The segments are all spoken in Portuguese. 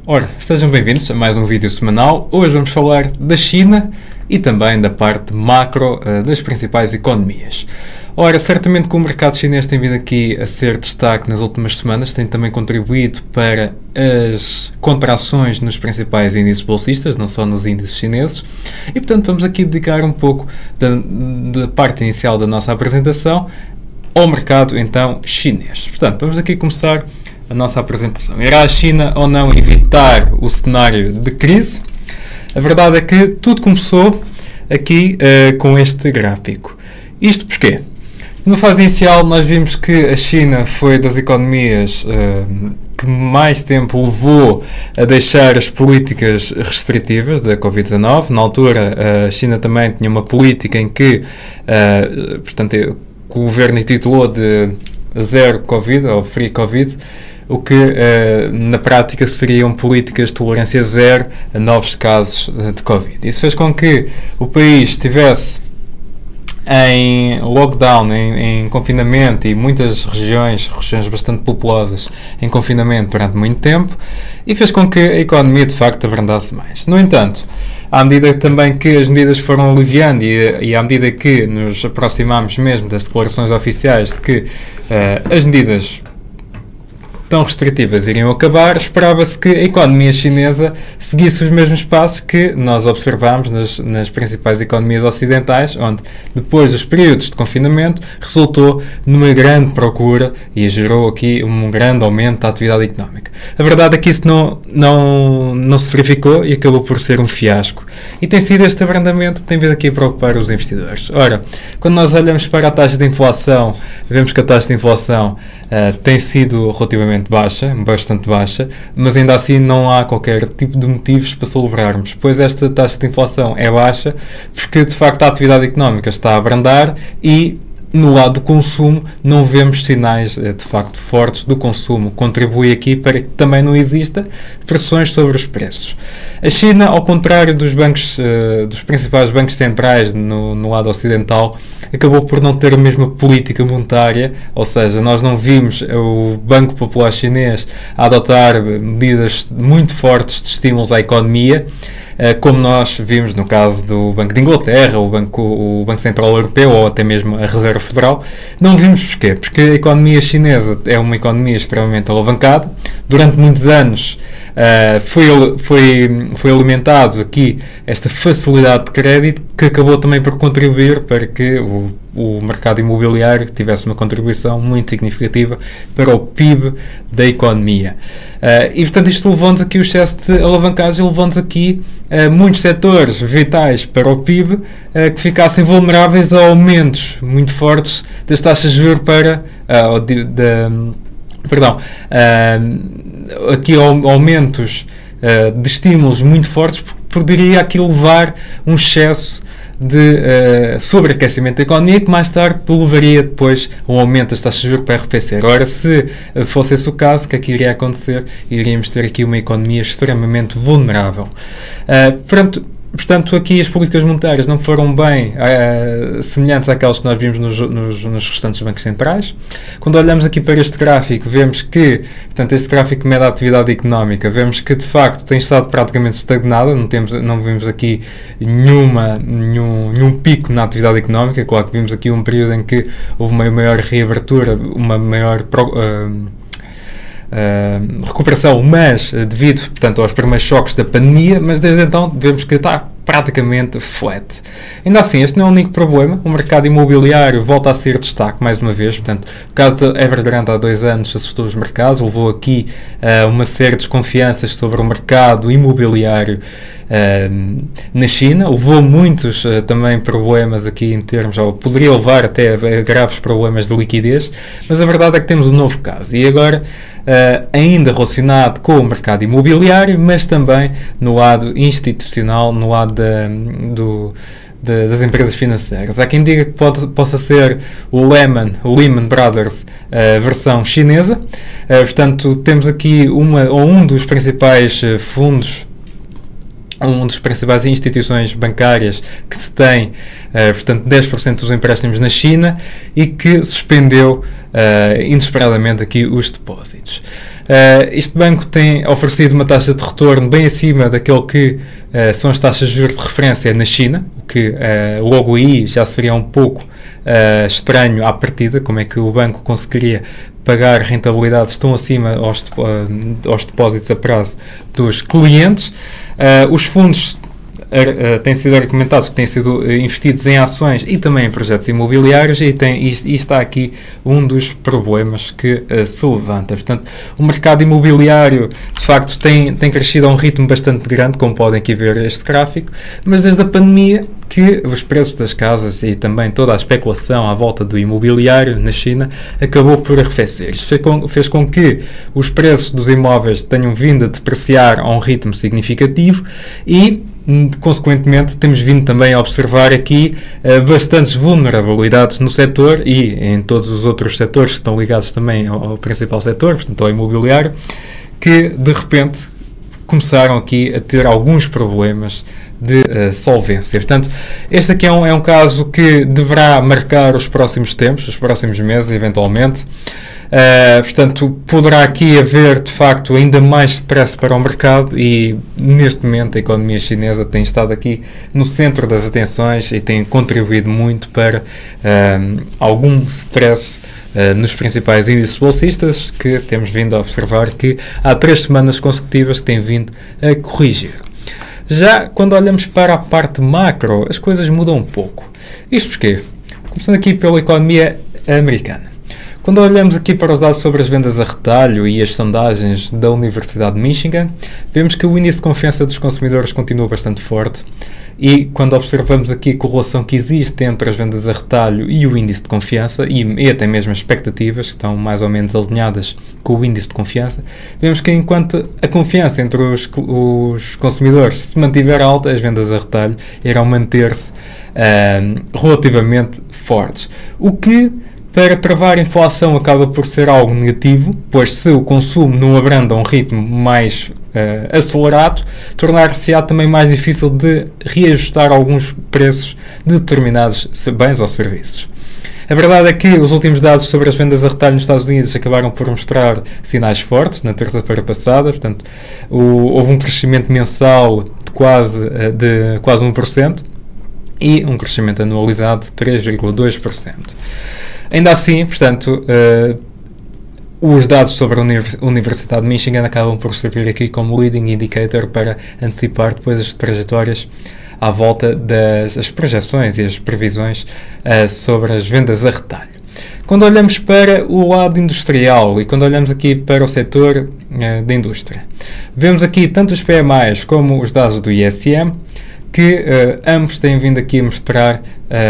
Ora, sejam bem-vindos a mais um vídeo semanal. Hoje vamos falar da China e também da parte macro das principais economias. Ora, certamente que o mercado chinês tem vindo aqui a ser destaque nas últimas semanas, tem também contribuído para as contrações nos principais índices bolsistas, não só nos índices chineses, e portanto vamos aqui dedicar um pouco da parte inicial da nossa apresentação ao mercado então chinês. Portanto, vamos aqui começar a nossa apresentação. Irá a China ou não evitar o cenário de crise? A verdade é que tudo começou aqui com este gráfico. Isto porquê? Na fase inicial nós vimos que a China foi das economias que mais tempo levou a deixar as políticas restritivas da Covid-19. Na altura a China também tinha uma política em que, portanto, o governo intitulou de Zero Covid ou Free Covid, o que na prática seriam políticas de tolerância zero a novos casos de Covid. Isso fez com que o país estivesse em lockdown, em confinamento, e muitas regiões bastante populosas em confinamento durante muito tempo, e fez com que a economia de facto abrandasse mais. No entanto, à medida também que as medidas foram aliviando e à medida que nos aproximamos mesmo das declarações oficiais de que as medidas tão restritivas iriam acabar, esperava-se que a economia chinesa seguisse os mesmos passos que nós observamos nas principais economias ocidentais, onde, depois dos períodos de confinamento, resultou numa grande procura e gerou aqui um grande aumento da atividade económica. A verdade é que isso não se verificou e acabou por ser um fiasco. E tem sido este abrandamento que tem vindo aqui a preocupar os investidores. Ora, quando nós olhamos para a taxa de inflação, vemos que a taxa de inflação tem sido relativamente baixa, bastante baixa, mas ainda assim não há qualquer tipo de motivos para celebrarmos, pois esta taxa de inflação é baixa porque de facto a atividade económica está a abrandar e no lado do consumo não vemos sinais de facto fortes do consumo. Contribui aqui para que também não exista pressões sobre os preços. A China, ao contrário dos bancos, dos principais bancos centrais no lado ocidental, acabou por não ter a mesma política monetária, ou seja, nós não vimos o Banco Popular Chinês a adotar medidas muito fortes de estímulos à economia, como nós vimos no caso do Banco de Inglaterra, o Banco Central Europeu ou até mesmo a Reserva Federal. Não vimos porquê? Porque a economia chinesa é uma economia extremamente alavancada. Durante muitos anos foi alimentado aqui esta facilidade de crédito que acabou também por contribuir para que o mercado imobiliário tivesse uma contribuição muito significativa para o PIB da economia. E, portanto, isto levou-nos aqui o excesso de alavancagem, levou-nos aqui muitos setores vitais para o PIB que ficassem vulneráveis a aumentos muito fortes das taxas de juros aqui aumentos de estímulos muito fortes, porque poderia aqui levar um excesso de sobreaquecimento da economia, que mais tarde levaria depois a um aumento das taxas de juros para arrefecer. Ora, se fosse esse o caso, o que é que iria acontecer? Iríamos ter aqui uma economia extremamente vulnerável. Portanto, aqui as políticas monetárias não foram bem semelhantes àquelas que nós vimos nos restantes bancos centrais. Quando olhamos aqui para este gráfico, vemos que, portanto, este gráfico mede a atividade económica, vemos que de facto tem estado praticamente estagnada, não vimos aqui nenhum pico na atividade económica. Claro que vimos aqui um período em que houve uma maior reabertura, uma maior recuperação, mas devido, portanto, aos primeiros choques da pandemia, mas desde então vemos que está praticamente flat. Ainda assim, este não é o único problema. O mercado imobiliário volta a ser destaque mais uma vez. Portanto, o caso da Evergrande há 2 anos assustou os mercados, levou aqui uma série de desconfianças sobre o mercado imobiliário na China, levou muitos também problemas aqui em termos, ou poderia levar até a graves problemas de liquidez, mas a verdade é que temos um novo caso, e agora ainda relacionado com o mercado imobiliário, mas também no lado institucional, no lado das empresas financeiras. Há quem diga que possa ser o Lehman Brothers versão chinesa. Portanto, temos aqui um dos principais fundos, uma das principais instituições bancárias que detém, portanto, 10% dos empréstimos na China e que suspendeu inesperadamente aqui os depósitos. Este banco tem oferecido uma taxa de retorno bem acima daquele que são as taxas de juros de referência na China, o que logo aí já seria um pouco estranho à partida, como é que o banco conseguiria pagar rentabilidades tão acima aos depósitos a prazo dos clientes. Os fundos têm sido argumentados que têm sido investidos em ações e também em projetos imobiliários e está aqui um dos problemas que se levanta. Portanto, o mercado imobiliário de facto tem crescido a um ritmo bastante grande, como podem aqui ver este gráfico, mas desde a pandemia que os preços das casas e também toda a especulação à volta do imobiliário na China acabou por arrefecer. Isto fez com que os preços dos imóveis tenham vindo a depreciar a um ritmo significativo e, consequentemente, temos vindo também a observar aqui bastantes vulnerabilidades no setor e em todos os outros setores que estão ligados também ao principal setor, portanto ao imobiliário, que de repente começaram aqui a ter alguns problemas de solvência. Portanto, este aqui é um caso que deverá marcar os próximos tempos, os próximos meses, eventualmente. Portanto, poderá aqui haver, de facto, ainda mais stress para o mercado e, neste momento, a economia chinesa tem estado aqui no centro das atenções e tem contribuído muito para algum stress nos principais índices bolsistas, que temos vindo a observar que há 3 semanas consecutivas que têm vindo a corrigir. Já quando olhamos para a parte macro, as coisas mudam um pouco. Isto porquê? Começando aqui pela economia americana. Quando olhamos aqui para os dados sobre as vendas a retalho e as sondagens da Universidade de Michigan, vemos que o índice de confiança dos consumidores continua bastante forte e quando observamos aqui a correlação que existe entre as vendas a retalho e o índice de confiança e até mesmo as expectativas, que estão mais ou menos alinhadas com o índice de confiança, vemos que enquanto a confiança entre os consumidores se mantiver alta, as vendas a retalho irão manter-se relativamente fortes. O que, para travar a inflação, acaba por ser algo negativo, pois se o consumo não abranda a um ritmo mais acelerado, tornar-se-á também mais difícil de reajustar alguns preços de determinados bens ou serviços. A verdade é que os últimos dados sobre as vendas a retalho nos Estados Unidos acabaram por mostrar sinais fortes na terça-feira passada, portanto, houve um crescimento mensal de quase 1% e um crescimento anualizado de 3,2%. Ainda assim, portanto, os dados sobre a Universidade de Michigan acabam por servir aqui como leading indicator para antecipar depois as trajetórias à volta das projeções e as previsões sobre as vendas a retalho. Quando olhamos para o lado industrial e quando olhamos aqui para o setor da indústria, vemos aqui tanto os PMIs como os dados do ISM, que ambos têm vindo aqui a mostrar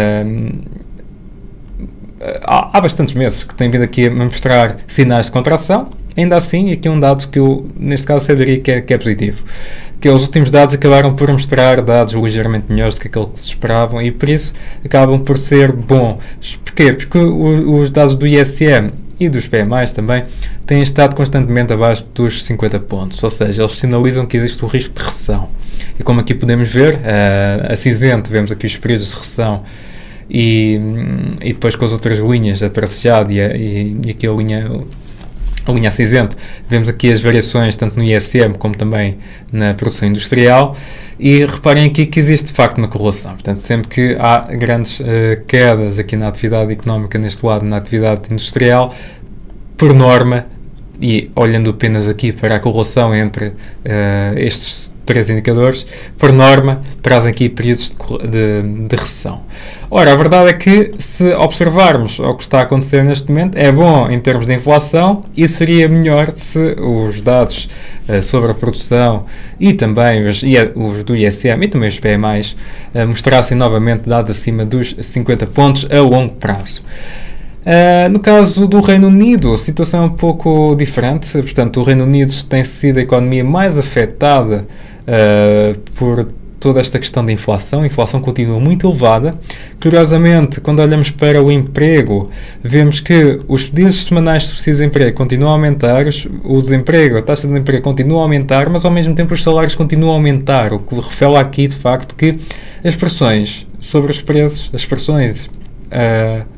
há bastantes meses que têm vindo aqui a mostrar sinais de contração. Ainda assim, aqui um dado que eu, neste caso, diria que é positivo, que os últimos dados acabaram por mostrar dados ligeiramente melhores do que aquilo que se esperavam e, por isso, acabam por ser bons. Porquê? Porque os dados do ISM e dos PMIs também têm estado constantemente abaixo dos 50 pontos, ou seja, eles sinalizam que existe o risco de recessão. E como aqui podemos ver, a cinzento, vemos aqui os períodos de recessão e depois com as outras linhas, a tracejada e aqui a linha cinzento, vemos aqui as variações tanto no ISM como também na produção industrial e reparem aqui que existe de facto uma correlação. Portanto, sempre que há grandes quedas aqui na atividade económica neste lado, na atividade industrial, por norma, e olhando apenas aqui para a correlação entre estes 3 indicadores, por norma, trazem aqui períodos de recessão. Ora, a verdade é que, se observarmos o que está a acontecer neste momento, é bom em termos de inflação e seria melhor se os dados sobre a produção e também os do ISM e também os PMIs mostrassem novamente dados acima dos 50 pontos a longo prazo. No caso do Reino Unido, a situação é um pouco diferente. Portanto, o Reino Unido tem sido a economia mais afetada por toda esta questão da inflação. A inflação continua muito elevada. Curiosamente, quando olhamos para o emprego, vemos que os pedidos semanais de subsídio de desemprego continuam a aumentar, o desemprego, a taxa de desemprego continua a aumentar, mas ao mesmo tempo os salários continuam a aumentar, o que revela aqui, de facto, que as pressões sobre os preços, as pressões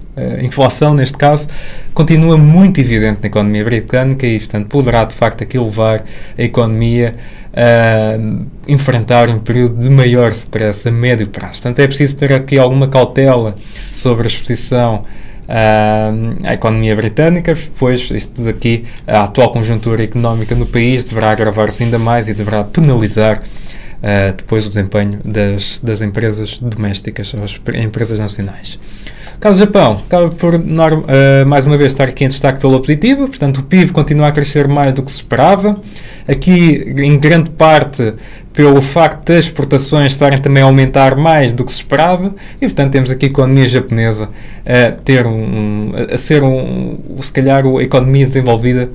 inflação neste caso, continua muito evidente na economia britânica e, portanto, poderá de facto aqui levar a economia a enfrentar um período de maior stress a médio prazo. Portanto, é preciso ter aqui alguma cautela sobre a exposição à economia britânica, pois isto aqui, a atual conjuntura económica no país deverá agravar-se ainda mais e deverá penalizar depois o desempenho das empresas domésticas, as empresas nacionais. O caso do Japão acaba por, mais uma vez, estar aqui em destaque pela positiva, portanto o PIB continua a crescer mais do que se esperava, aqui em grande parte pelo facto das exportações estarem também a aumentar mais do que se esperava e, portanto, temos aqui a economia japonesa a ser se calhar, a economia desenvolvida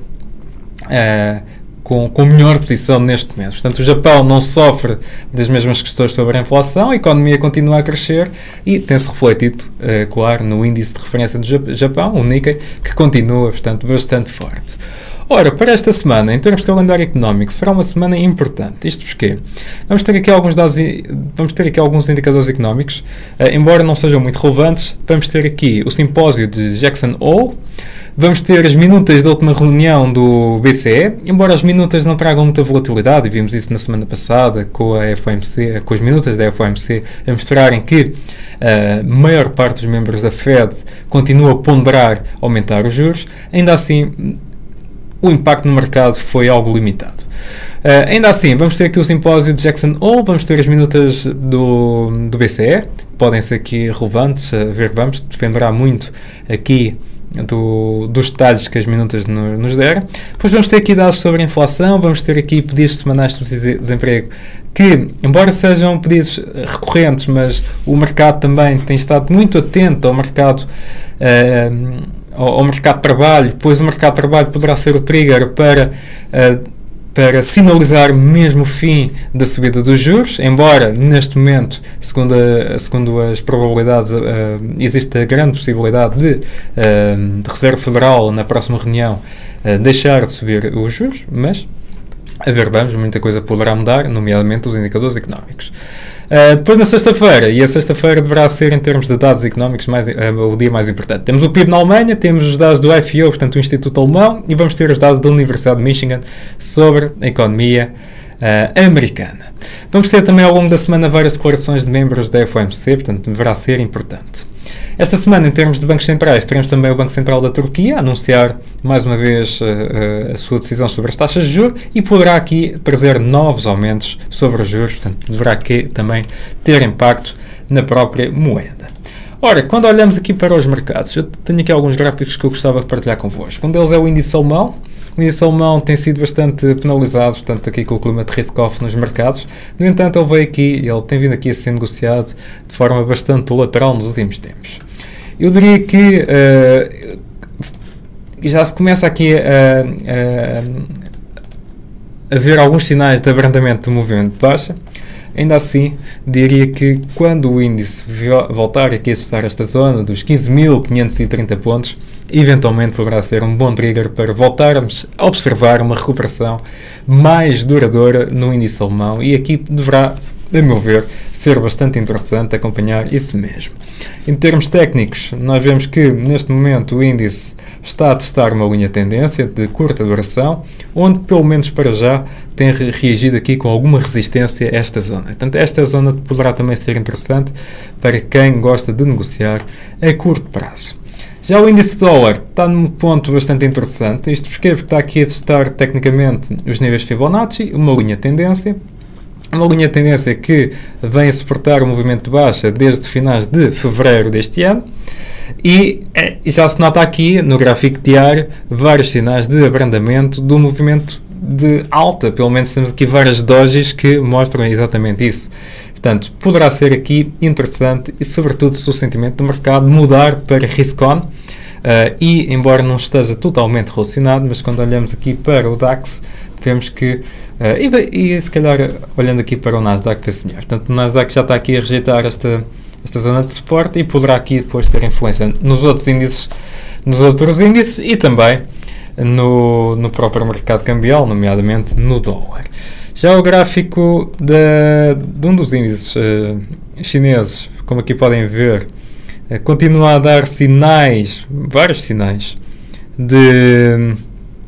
com melhor posição neste momento. Portanto, o Japão não sofre das mesmas questões sobre a inflação, a economia continua a crescer e tem-se refletido, claro, no índice de referência do Japão, o Nikkei, que continua, portanto, bastante forte. Ora, para esta semana, em termos de calendário económico, será uma semana importante. Isto porquê? Vamos ter aqui alguns indicadores económicos, embora não sejam muito relevantes. Vamos ter aqui o simpósio de Jackson Hole, vamos ter as minutas da última reunião do BCE, embora as minutas não tragam muita volatilidade, e vimos isso na semana passada com a FOMC, com as minutas da FOMC, a mostrarem que a maior parte dos membros da Fed continua a ponderar aumentar os juros. Ainda assim, o impacto no mercado foi algo limitado. Ainda assim, vamos ter aqui o simpósio de Jackson Hole, vamos ter as minutas do BCE, podem ser aqui relevantes, vamos, dependerá muito aqui dos detalhes que as minutas nos deram. Depois vamos ter aqui dados sobre a inflação, vamos ter aqui pedidos semanais de desemprego que, embora sejam pedidos recorrentes, mas o mercado também tem estado muito atento ao mercado de trabalho, pois o mercado de trabalho poderá ser o trigger para sinalizar mesmo o fim da subida dos juros, embora neste momento, segundo as probabilidades, existe a grande possibilidade de Reserva Federal, na próxima reunião, deixar de subir os juros, mas a ver, muita coisa poderá mudar, nomeadamente os indicadores económicos. Depois na sexta-feira, e a sexta-feira deverá ser, em termos de dados económicos, o dia mais importante. Temos o PIB na Alemanha, temos os dados do IFO, portanto o Instituto Alemão, e vamos ter os dados da Universidade de Michigan sobre a economia americana. Vamos ter também ao longo da semana várias declarações de membros da FOMC, portanto deverá ser importante. Esta semana, em termos de bancos centrais, teremos também o Banco Central da Turquia a anunciar mais uma vez a sua decisão sobre as taxas de juros e poderá aqui trazer novos aumentos sobre os juros, portanto deverá aqui também ter impacto na própria moeda. Ora, quando olhamos aqui para os mercados, eu tenho aqui alguns gráficos que eu gostava de partilhar convosco. Um deles é o índice alemão. O índice alemão tem sido bastante penalizado, portanto, aqui com o clima de risk-off nos mercados. No entanto, ele tem vindo aqui a ser negociado de forma bastante lateral nos últimos tempos. Eu diria que já se começa aqui a ver alguns sinais de abrandamento do movimento de baixa. Ainda assim, diria que quando o índice voltar aqui a testar esta zona dos 15.530 pontos, eventualmente poderá ser um bom trigger para voltarmos a observar uma recuperação mais duradoura no índice alemão, e aqui deverá, a meu ver, ser bastante interessante acompanhar isso mesmo. Em termos técnicos, nós vemos que neste momento o índice está a testar uma linha de tendência de curta duração, onde pelo menos para já tem reagido aqui com alguma resistência a esta zona. Portanto, esta zona poderá também ser interessante para quem gosta de negociar a curto prazo. Já o índice dólar está num ponto bastante interessante, isto porque está aqui a testar tecnicamente os níveis Fibonacci, uma linha de tendência. Uma linha de tendência que vem a suportar o movimento de baixa desde finais de fevereiro deste ano e já se nota aqui no gráfico diário vários sinais de abrandamento do movimento de alta, pelo menos temos aqui várias dojis que mostram exatamente isso. Portanto, poderá ser aqui interessante e sobretudo se o sentimento do mercado mudar para risk-on e embora não esteja totalmente relacionado, mas quando olhamos aqui para o DAX vemos que e se calhar olhando aqui para o Nasdaq vê-se melhor. Portanto, o Nasdaq já está aqui a rejeitar esta zona de suporte e poderá aqui depois ter influência nos outros índices e também no próprio mercado cambial, nomeadamente no dólar. Já o gráfico de um dos índices chineses, como aqui podem ver, continua a dar sinais, vários sinais, de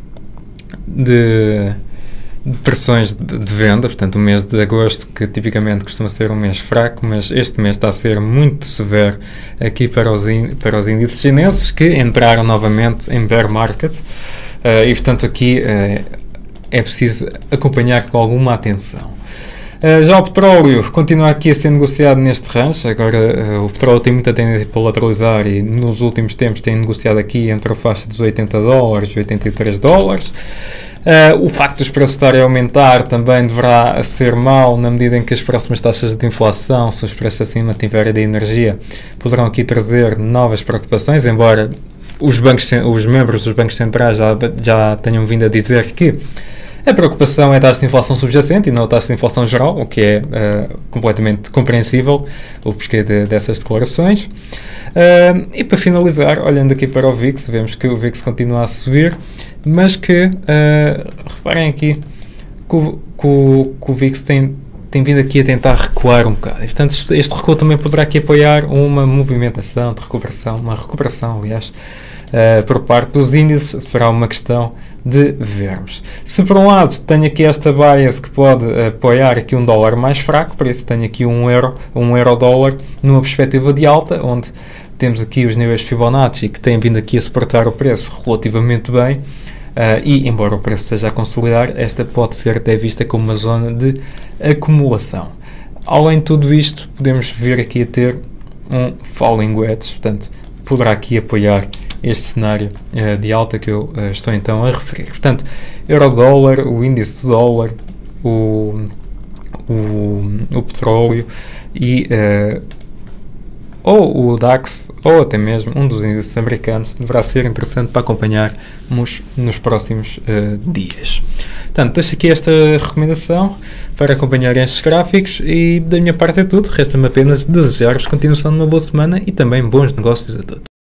pressões de venda. Portanto, o mês de agosto, que tipicamente costuma ser um mês fraco, mas este mês está a ser muito severo aqui para os índices chineses, que entraram novamente em bear market, e portanto aqui é preciso acompanhar com alguma atenção. Já o petróleo continua aqui a ser negociado neste range. Agora o petróleo tem muita tendência para lateralizar e nos últimos tempos tem negociado aqui entre a faixa dos $80 e $83. O facto dos preços estarem a aumentar também deverá ser mau, na medida em que as próximas taxas de inflação, se os preços acima tiverem da energia, poderão aqui trazer novas preocupações, embora os membros dos bancos centrais já tenham vindo a dizer que a preocupação é a taxa de inflação subjacente e não a taxa de inflação geral, o que é completamente compreensível, o porquê dessas declarações. E para finalizar, olhando aqui para o VIX, vemos que o VIX continua a subir, mas que, reparem aqui, que o VIX tem vindo aqui a tentar recuar um bocado. E, portanto, este recuo também poderá aqui apoiar uma movimentação de recuperação, aliás, por parte dos índices. Será uma questão de vermos. Se por um lado tenho aqui esta bias que pode apoiar aqui um dólar mais fraco, por isso tenho aqui um euro-dólar numa perspectiva de alta, onde temos aqui os níveis Fibonacci que têm vindo aqui a suportar o preço relativamente bem, e embora o preço seja a consolidar, esta pode ser até vista como uma zona de acumulação. Além de tudo isto, podemos vir aqui a ter um falling wedge, portanto poderá aqui apoiar este cenário de alta que eu estou então a referir. Portanto, euro-dólar, o índice do dólar, o petróleo e ou o DAX, ou até mesmo um dos índices americanos, deverá ser interessante para acompanharmos nos próximos dias. Portanto, deixo aqui esta recomendação para acompanharem estes gráficos e da minha parte é tudo. Resta-me apenas desejar-vos continuação de uma boa semana e também bons negócios a todos.